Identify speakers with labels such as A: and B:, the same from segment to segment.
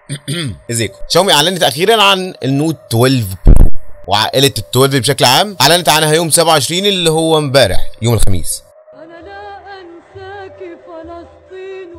A: ازيكم؟ شاومي اعلنت اخيرا عن النوت 12 برو، وعائله ال 12 بشكل عام اعلنت عنها يوم 27 اللي هو امبارح يوم الخميس.
B: أنا لا أنساك فلسطين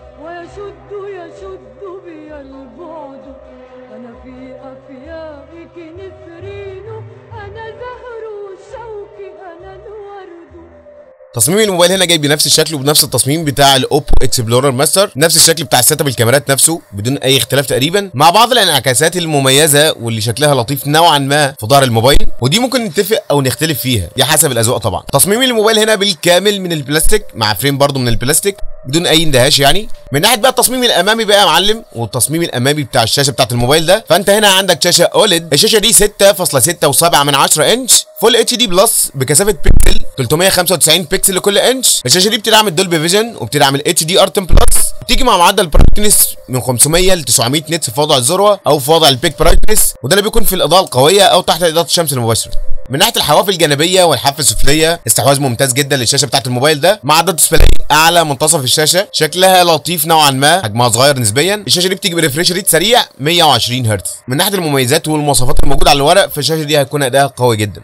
B: ويشد بي البعد، أنا في أفيائك نسرين، أنا زهر الشوك، أنا الورد.
A: تصميم الموبايل هنا جاي بنفس الشكل وبنفس التصميم بتاع الاوبو اكسبلورر ماستر، نفس الشكل بتاع السيت اب الكاميرات نفسه بدون اي اختلاف تقريبا، مع بعض الانعكاسات المميزه واللي شكلها لطيف نوعا ما في ظهر الموبايل، ودي ممكن نتفق او نختلف فيها دي حسب الاذواق طبعا. تصميم الموبايل هنا بالكامل من البلاستيك مع فريم برضو من البلاستيك بدون اي اندهاش يعني. من ناحيه بقى التصميم الامامي بقى يا معلم، والتصميم الامامي بتاع الشاشه بتاعت الموبايل ده، فانت هنا عندك شاشه اوليد، الشاشه دي 6.6 انش فول اتش دي بلس بكثافه بيكسل 395 بيكسل لكل انش. الشاشه دي بتدعم الدولبي فيجن وبتدعم الاتش دي ار 10 بلس، بتيجي مع معدل برايتنس من 500 ل 900 نتس في وضع الذروه او في وضع البيك برايتنس، وده اللي بيكون في الاضاءه القويه او تحت اضاءه الشمس المباشره. من ناحيه الحواف الجانبيه والحافه السفليه، استحواذ ممتاز جدا للشاشه بتاعت الموبايل ده، مع عدد ديسبلاي اعلى منتصف الشاشه، شكلها لطيف نوعا ما، حجمها صغير نسبيا. الشاشه دي بتيجي بريفريش ريت سريع 120 هرتز. من ناحيه المميزات والمواصفات الموجوده على الورق، فالشاشه دي هتكون اداءها قوي جدا.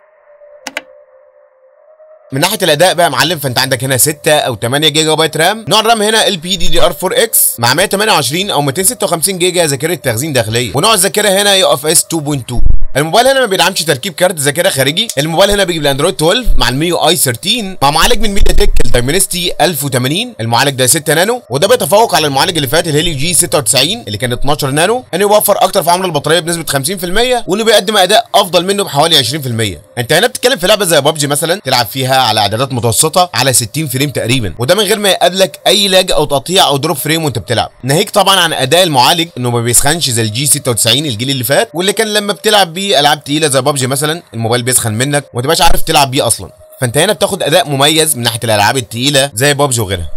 A: من ناحيه الاداء بقى يا معلم، فانت عندك هنا 6 او 8 جيجا بايت رام، نوع الرام هنا LPDDR4X مع 128 او 256 جيجا ذاكره تخزين داخليه، ونوع الذاكره هنا UFS 2.2. الموبايل هنا ما بيدعمش تركيب كارت ذاكره خارجي، الموبايل هنا بيجي بالاندرويد 12 مع الميو اي 13 مع معالج من ميديا تك الدايمنستي 1080. المعالج ده 6 نانو، وده بيتفوق على المعالج اللي فات الهيليو جي 96 اللي كان 12 نانو، انه بيوفر اكتر في عمر البطاريه بنسبه 50%، وانه بيقدم اداء افضل منه بحوالي 20%. انت هنا بتتكلم في لعبه زي ببجي مثلا تلعب فيها على اعدادات متوسطه على 60 فريم تقريبا، وده من غير ما يقابلك اي لاج او تقطيع او دروب فريم وانت بتلعب. ناهيك طبعا عن اداء المعالج انه ما بيسخنش زي الجي 96 الجيل اللي فات، واللي كان لما بتلعب بيه العاب تقيله زي ببجي مثلا الموبايل بيسخن منك وما تبقاش عارف تلعب بيه اصلا. فانت هنا بتاخد اداء مميز من ناحيه الالعاب التقيله زي ببجي وغيرها.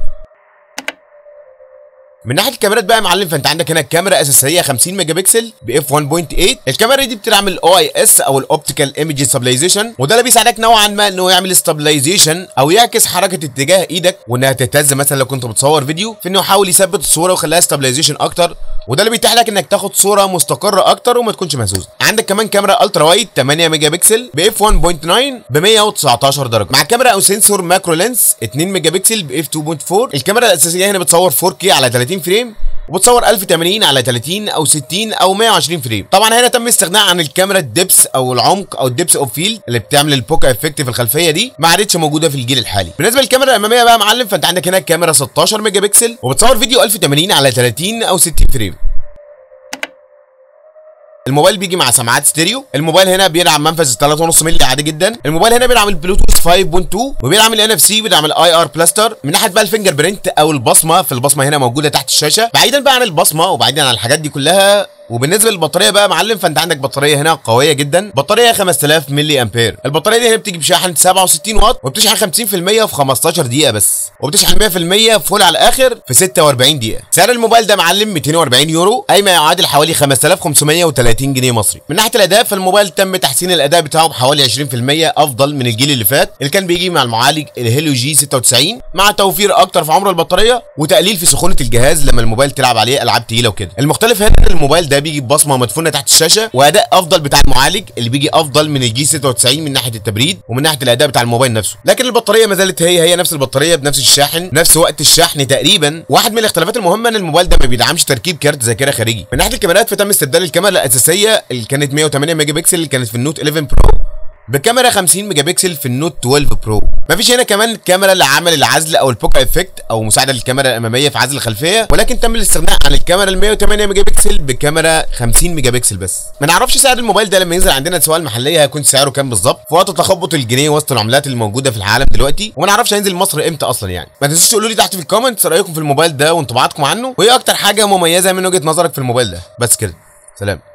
A: من ناحيه الكاميرات بقى يا معلم، فانت عندك هنا كاميرا اساسيه 50 ميجا بكسل باف 1.8. الكاميرا دي بتدعم الاو اي اس او الاوبتيكال ايمج ستابلايزيشن، وده اللي بيساعدك نوعا ما انه يعمل ستابلايزيشن او يعكس حركه اتجاه ايدك وانها تهتز مثلا لو كنت بتصور فيديو، في انه يحاول يثبت الصوره ويخليها ستابلايزيشن اكتر، وده اللي بيتيح لك انك تاخد صوره مستقره اكتر وما تكونش مهزوزه. عندك كمان كاميرا الترا وايد 8 ميجا بكسل باف 1.9 ب 119 درجه، مع كاميرا او سنسور ماكرو لينس 2 ميجا بكسل باف 2.4. الكاميرا الاساسيه هنا بتصور 4K على 30 فريم، وبتصور 1080 على 30 او 60 او 120 فريم. طبعا هنا تم الاستغناء عن الكاميرا الدبس او العمق او الدبس اوف فيلد اللي بتعمل البوكا افكت في الخلفيه، دي ما عادتش موجوده في الجيل الحالي. بالنسبه للكاميرا الاماميه بقى يا معلم، فانت عندك هنا كاميرا 16 ميجا بكسل وبتصور فيديو 1080 على 30 او 60 فريم. الموبايل بيجي مع سماعات ستيريو، الموبايل هنا بيدعم منفذ 3.5 مللي عادي جدا، الموبايل هنا بيدعم البلوتوث 5.2 وبيدعم NFC، بيدعم الاي ار بلاستر. من ناحيه بقى الفينجر برينت او البصمه، فالبصمه هنا موجوده تحت الشاشه. بعيدا بقى عن البصمه وبعيدا عن الحاجات دي كلها، وبالنسبه للبطاريه بقى يا معلم، فانت عندك بطاريه هنا قويه جدا، بطاريه 5000 ملي امبير. البطاريه دي هنا بتيجي بشاحن 67 واط وبتشحن 50% في 15 دقيقه بس، وبتشحن 100% فول على الاخر في 46 دقيقه. سعر الموبايل ده يا معلم 240 يورو، اي ما يعادل حوالي 5530 جنيه مصري. من ناحيه الاداء، فالموبايل تم تحسين الاداء بتاعه بحوالي 20% افضل من الجيل اللي فات اللي كان بيجي مع المعالج الهيليو جي 96، مع توفير اكتر في عمر البطاريه وتقليل في سخونه الجهاز لما الموبايل تلعب عليه العاب تقيله وكده. المختلف هنا ان الموبايل ده بيجي ببصمه مدفونه تحت الشاشه، واداء افضل بتاع المعالج اللي بيجي افضل من الجي 96 من ناحيه التبريد ومن ناحيه الاداء بتاع الموبايل نفسه. لكن البطاريه ما زالت هي نفس البطاريه بنفس الشاحن نفس وقت الشحن تقريبا. واحد من الاختلافات المهمه ان الموبايل ده ما بيدعمش تركيب كارت ذاكره خارجي. من ناحيه الكاميرات، فتم استبدال الكاميرا الاساسيه اللي كانت 108 ميجا بكسل اللي كانت في النوت 11 برو بكاميرا 50 ميجا بكسل في النوت 12 برو. مفيش هنا كمان كاميرا لعمل العزل او البوكا افكت او مساعده للكاميرا الاماميه في عزل الخلفيه، ولكن تم الاستغناء عن الكاميرا ال 108 ميجا بكسل بكاميرا 50 ميجا بكسل بس. ما نعرفش سعر الموبايل ده لما ينزل عندنا الاسواق المحليه هيكون سعره كام بالظبط في وقت تخبط الجنيه وسط العملات الموجوده في العالم دلوقتي، وما نعرفش هينزل مصر امتى اصلا يعني. ما تنسوش تقولوا لي تحت في الكومنتس رايكم في الموبايل ده وانطباعاتكم عنه، وايه اكتر حاجه مميزه من وجهه نظرك في الموبايل ده. بس كده، سلام.